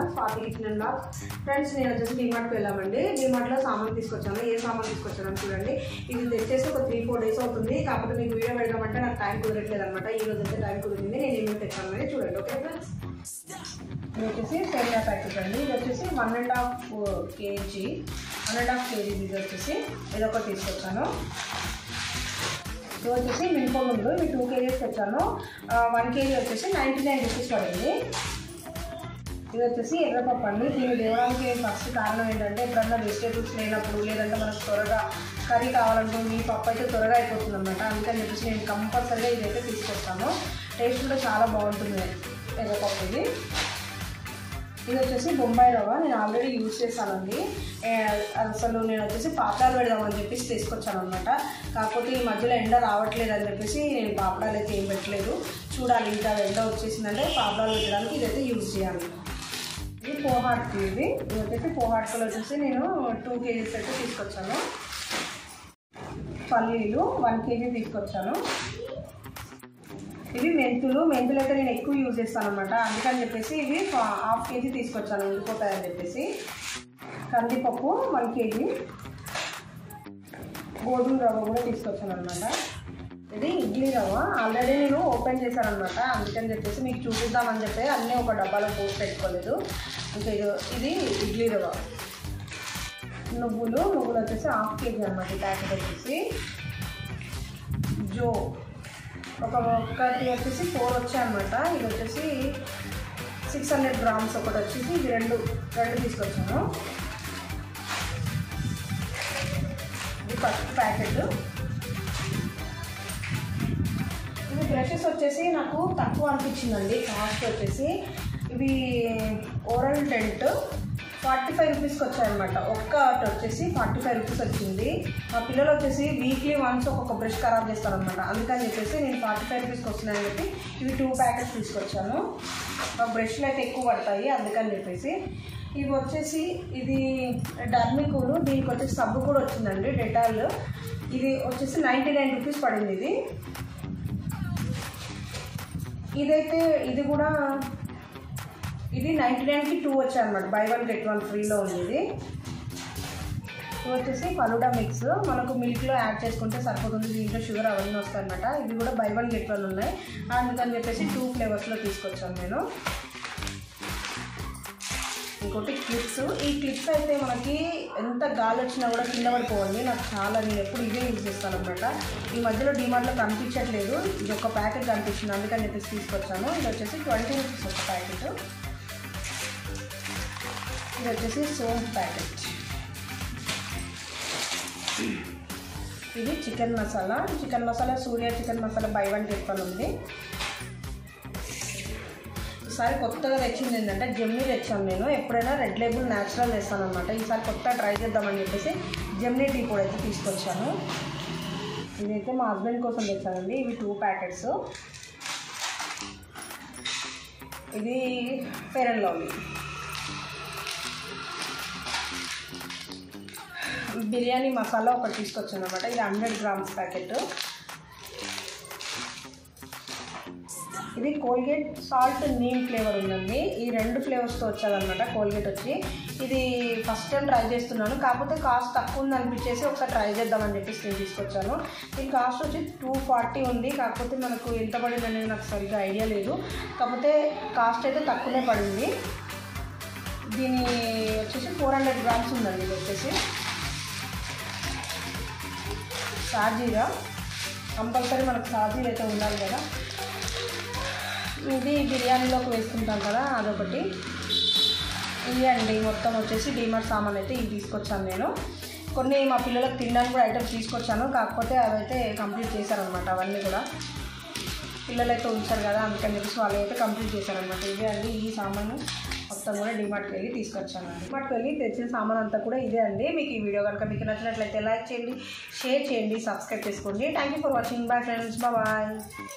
Swathi kitchen and vlogs. Friends, నేను వచ్చేసి డిమార్ట్కి వెళ్ళామండి. డిమార్ట్లో సామాన్ తీసుకొచ్చాను. ఏ సామాన్ తీసుకొచ్చాను చూడండి. ఇది తెచ్చేసి ఒక 3-4 డేస్ అవుతుంది. కాకపోతే మీకు వీడియో పెడదామంటే నాకు టైం కుదరట్లేదు అనమాట. ఈ రోజు అయితే టైం కుదిరింది. నేను ఏమేమి తెచ్చాను అనేది చూడండి. ఓకే ఫ్రెండ్స్, ఇది వచ్చేసి సేమియా ప్యాకెట్ అండి. ఇది వచ్చేసి 1.5 kg ఇది వచ్చేసి ఇదొకటి తీసుకొచ్చాను. ఇది వచ్చేసి మినపగుండ్లు, ఇవి 2 kg తెచ్చాను. 1 kg వచ్చేసి 99 రూపీస్ పడింది. ఇది వచ్చేసి ఎర్రపప్పు అండి. దీన్ని తేవడానికి ఫస్ట్ కారణం ఏంటంటే ఎప్పుడన్నా వెజిటేబుల్స్ లేనప్పుడు, లేదంటే మనకు త్వరగా కర్రీ కావాలనుకుంటే ఈ పప్పు అయితే త్వరగా అయిపోతుంది అనమాట. అందుకని చెప్పేసి నేను కంపల్సరీగా ఇదైతే తీసుకొస్తాను. టేస్ట్ కూడా చాలా బాగుంటుంది ఎర్రపప్పు. ఇది వచ్చేసి బొంబాయి రవ్వ. నేను ఆల్రెడీ యూజ్ చేశానండి. అసలు నేను వచ్చేసి పాపడాలు పెడదామని చెప్పేసి తీసుకొచ్చాను అనమాట. కాకపోతే ఈ మధ్యలో ఎండ రావట్లేదు అని చెప్పేసి నేను పాపడాలు అయితే ఏం పెట్టలేదు. చూడాలి, ఇంకా ఎండ వచ్చేసిందంటే పాపడాలు పెట్టడానికి ఇదైతే యూజ్ చేయాలి. ఇది పోహాట్కి. ఇది వచ్చేసి పోహాట్కలు వచ్చేసి నేను 2 kg అయితే తీసుకొచ్చాను. పల్లీలు 1 kg తీసుకొచ్చాను. ఇవి మెంతులు అయితే నేను ఎక్కువ యూజ్ చేస్తాను అనమాట. అందుకని చెప్పేసి ఇవి 1/2 kg తీసుకొచ్చాను, ఉండిపోతాయని చెప్పేసి. కందిపప్పు 1 kg, గోధుమ రవ్వ కూడా తీసుకొచ్చాను అనమాట. ఇది ఇడ్లీ రవ్వ. ఆల్రెడీ నేను ఓపెన్ చేశాను అనమాట. అందుకని చెప్పేసి మీకు చూపిద్దామని చెప్పి అన్నీ ఒక డబ్బాలో పోసి పెట్టుకోలేదు. ఇంకా ఇది ఇడ్లీ రవ్వ. నువ్వులు వచ్చేసి 1/2 kg అనమాట. ఈ ప్యాకెట్ వచ్చేసి జో ఒకటి వచ్చేసి 4 వచ్చాయన్నమాట. ఇది వచ్చేసి 600 grams ఒకటి వచ్చేసి. ఇది రెండు తీసుకొచ్చాను. ఇది ఫస్ట్ ప్యాకెట్. ఇది బ్రషెస్ వచ్చేసి నాకు తక్కువ అనిపించిందండి. కాస్ట్ వచ్చేసి ఇవి ఓరల్ డెంట్ 45 రూపీస్కి వచ్చాయన్నమాట. ఒక్కటి వచ్చేసి 45 రూపీస్ వచ్చింది. మా పిల్లలు వచ్చేసి వీక్లీ వన్స్ ఒక్కొక్క బ్రష్ ఖరాబ్ చేస్తారనమాట. అందుకని చెప్పేసి నేను 45 రూపీస్కి వస్తున్నాయని చెప్పి ఇవి 2 ప్యాకెట్స్ తీసుకొచ్చాను. మా బ్రష్లు అయితే ఎక్కువ పడతాయి అందుకని చెప్పేసి. ఇవి వచ్చేసి ఇది డర్మికూలు. దీనికి వచ్చేసి సబ్బు కూడా వచ్చిందండి, డెటాల్. ఇది వచ్చేసి 99 రూపీస్ పడింది. ఇది కూడా 99కి 2 వచ్చాయన్నమాట. బై 1 get 1 ఫ్రీలో ఉంది. ఇది వచ్చేసి ఫలూడా మిక్స్. మనకు మిల్క్లో యాడ్ చేసుకుంటే సరిపోతుంది. దీంట్లో షుగర్ అవన్నీ వస్తాయన్నమాట. ఇవి కూడా బై 1 get 1 ఉన్నాయి. అందుకని చెప్పేసి 2 ఫ్లేవర్స్లో తీసుకొచ్చాను నేను. ఇంకోటి క్లిప్స్. ఈ క్లిప్స్ అయితే మనకి ఎంత గాలి వచ్చినా కూడా కింద పడిపోవాలి. నేను ఎప్పుడు ఇవే యూజ్ చేస్తాను అనమాట. ఈ మధ్యలో డిమార్ట్లో కనిపించట్లేదు. ఇది ఒక ప్యాకెట్ కనిపించింది, అందుకని చెప్పేసి తీసుకొచ్చాను. ఇది వచ్చేసి 20 రూపీస్ ఒక ప్యాకెట్. ఇది వచ్చేసి సోంపు ప్యాకెట్. ఇది chicken masala Surya chicken masala buy 1 get 1 ఉంది. ఈసారి కొత్తగా తెచ్చింది ఏంటంటే జెమ్నీ తెచ్చాను నేను. ఎప్పుడైనా రెడ్ లేబుల్ న్యాచురల్ తెస్తాను అనమాట. ఈసారి కొత్తగా ట్రై చేద్దామని చెప్పేసి జెమ్నీ టీ కూడా అయితే తీసుకొచ్చాను. ఇదైతే మా హస్బెండ్ కోసం తెచ్చానండి. ఇవి 2 ప్యాకెట్స్. ఇది fair and lovely. Biryani masala ఒకటి తీసుకొచ్చాను అనమాట. ఇది 100 grams ప్యాకెట్. ఇది కోల్గేట్ సాల్ట్ నీమ్ ఫ్లేవర్ ఉందండి. ఈ 2 ఫ్లేవర్స్తో వచ్చాదనమాట. కోల్గేట్ వచ్చి ఇది ఫస్ట్ టైం ట్రై చేస్తున్నాను. కాకపోతే కాస్ట్ తక్కువ ఉంది అనిపించేసి ఒకసారి ట్రై చేద్దామని చెప్పేసి నేను తీసుకొచ్చాను. దీని కాస్ట్ వచ్చి 240 ఉంది. కాకపోతే మనకు ఎంత పడింది అనేది నాకు సరిగ్గా ఐడియా లేదు. కాకపోతే కాస్ట్ అయితే తక్కువనే పడింది. దీని వచ్చేసి 400 grams ఉందండి. ఇది వచ్చేసి సాజీరా. కంపల్సరీ మనకు సాజీలు అయితే ఉండాలి కదా. ఇది బిర్యానీలోకి వేసుకుంటాం కదా, అదొకటి. ఇవి అండి మొత్తం వచ్చేసి డిమార్ట్ సామాన్ అయితే ఇవి తీసుకొచ్చాను నేను. కొన్ని మా పిల్లలకు తినడానికి కూడా ఐటమ్స్ తీసుకొచ్చాను. కాకపోతే అవైతే కంప్లీట్ చేశారనమాట. అవన్నీ కూడా పిల్లలు అయితే ఉంచారు కదా, అందుకని చెప్పేసి వాళ్ళు అయితే కంప్లీట్ చేశారనమాట. ఇదే అండి ఈ సామాను మొత్తం కూడా డిమార్ట్కి వెళ్ళి తీసుకొచ్చాను. డిమార్ట్కి వెళ్ళి తెచ్చిన సామాన్ అంతా కూడా ఇదే అండి. మీకు ఈ వీడియో కనుక మీకు నచ్చినట్లయితే లైక్ చేయండి, షేర్ చేయండి, సబ్స్క్రైబ్ చేసుకోండి. Thank you for watching. Bye friends, bye.